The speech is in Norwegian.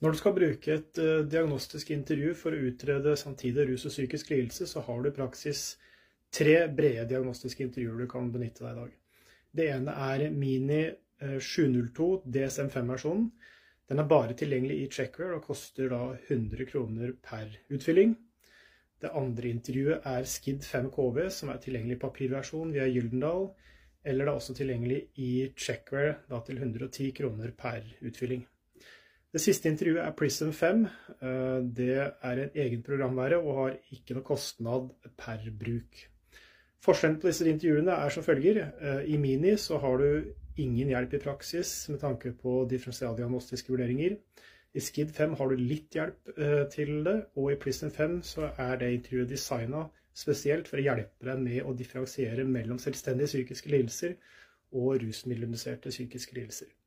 Når du skal bruke et diagnostisk intervju for å utrede samtidig rus og psykisk lidelse, så har du i praksis 3 brede diagnostiske intervjuer du kan benytte deg i dag. Det ene er Mini 702 DSM-5-versjonen. Den er bare tilgjengelig i Checkwear og koster da 100 kroner per utfylling. Det andre intervjuet er Skid 5 KV, som er tilgjengelig i papirversjon via Gyldendal, eller det er også tilgjengelig i Checkwear da til 110 kroner per utfylling. Det siste intervjuet er Prism 5. Det er en egen programvare og har ikke noe kostnad per bruk. Forskjellen på disse intervjuene er som følger. I Mini så har du ingen hjelp i praksis med tanke på differensialdiagnostiske vurderinger. I Skid 5 har du litt hjelp til det, og i Prism 5 så er det intervjuet designet spesielt for å hjelpe deg med å differensiere mellom selvstendige psykiske lidelser og rusmiddelinduserte psykiske lidelser.